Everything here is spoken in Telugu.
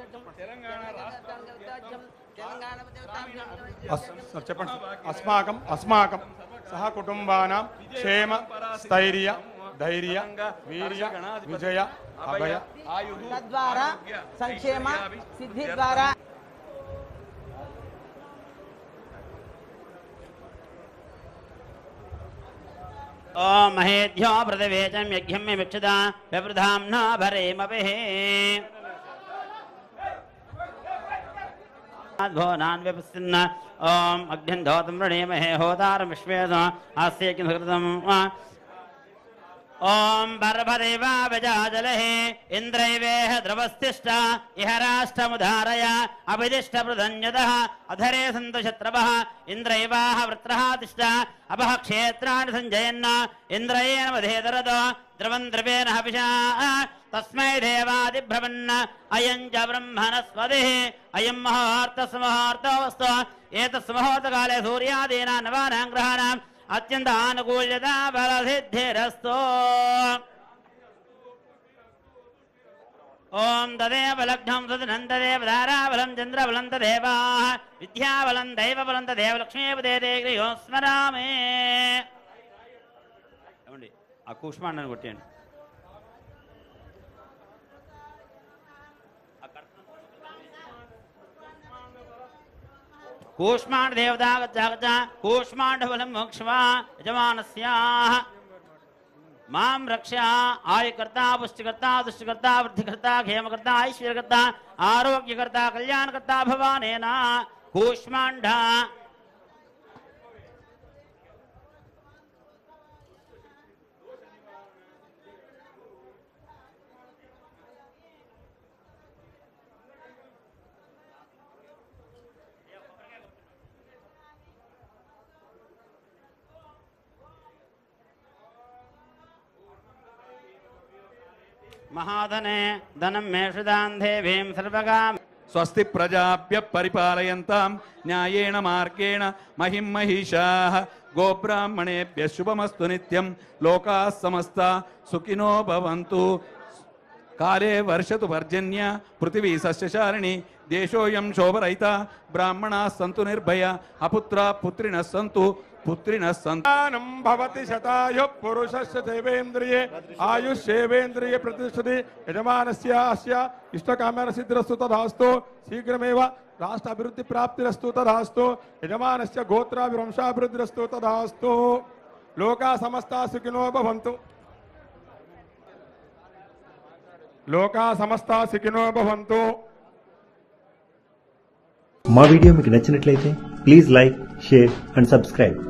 చెప్పండి. అస్మాకం సహ కుటుంబానాం క్షేమ స్థైర్య ధైర్య వీర్య విజయ అభయ తద్వారా సంక్షేమ సిద్ధి ద్వారా ఓం మహేభ్యో ప్రతివేదం యజ్ఞం మిక్షదా వ్యవృధాంనా భరేమపి భోనాన్ వ్యపస్సిన్న ఓం అగ్నిం ధోతం వృణీమహే హోతారం విశ్వేద ఆస్యేకిం సుకృతం ఓం బర్భదేవా విజాజలహే ఇంద్రైవేహ ద్రవస్తిష్ట ఇహ రాష్ట్రముధారయ అభిదిష్ట పృధన్యదః అధరే సంతు శత్రవః ఇంద్రైవాహ వృత్రః తిష్ట అపః క్షేత్రాణి సంజయన్న ఇంద్రయేణ వధేదరదో ద్రవం ద్రవేణ హవిషా తస్మై దేవాదిభ్రవన్న అయం చ బ్రహ్మణస్పతిః అయం ముహూర్తస్ముహూర్తోऽస్తు ఏతస్ముహూర్తకాలే సూర్యాదీనా నవానాం గ్రహాణాం అత్యంత అనుకూల్యత బలసిద్ధిరస్తు ఓం తదేవ లగ్నం తదనం తదేవ ధారాబలం చంద్రబలం తదేవ విద్యాబలం దైవబలం తదేవ లక్ష్మీపదే గృహో స్మరామే. ఏమండి ఆ కూష్మాండని కొట్టేయండి. కూష్మాండ దేవతా గచ్చ కూష్మాండ బలం మోక్షవా యజమానస్యాః మాం రక్ష ఆయుకర్త పుష్టికర్త దుష్టికర్త వృద్ధికర్త క్షేమకర్త ఐశ్వర్యకర్త ఆరోగ్యకర్త కళ్యాణకర్త భవానేన కూష్మాండ. महाधने धनं मेषुदां देवीं सर्वगाम् स्वस्ति प्रजाभ्य परिपालयन्तां न्यायेण मार्गेण महिं महिषाः गोब्राह्मणेभ्यः शुभमस्तु नित्यं लोकाः समस्ता सुखिनो भवन्तु. काले वर्षतु पर्जन्य पृथिवी सस्यशालिनी देशोऽयं शोभरहिता ब्राह्मणाः सन्तु निर्भया अपुत्राः पुत्रिणः सन्तु पुत्रिणः सन्तानं भवति शतायुः पुरुषस्य देवेन्द्रिये आयुष्येवेन्द्रिये प्रतिष्ठति यजमानस्य अस्य इष्टकाम्यः सिद्धिरस्तु तदास्तु. शीघ्रमेव राष्ट्र अभिवृद्धि प्राप्तिरस्तु तदास्तु. यजमानस्य गोत्राभिवंशाभिवृद्धिरस्तु तदास्तु. लोकाः समस्ताः सुखिनो भवन्तु. लोकाः समस्ताः सुखिनो भवन्तु. మా వీడియో మీకు నచ్చినట్లయితే please like, share and subscribe.